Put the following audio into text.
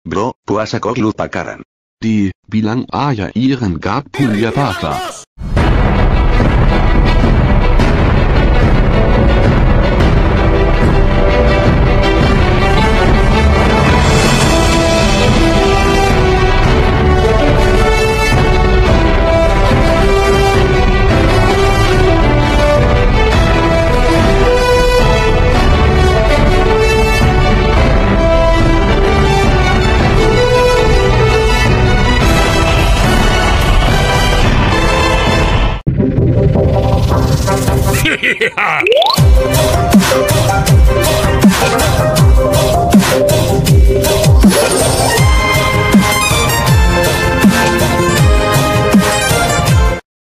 Bro, puasa kok lu pacaran? Bilang ayah Iren gak punya pacar.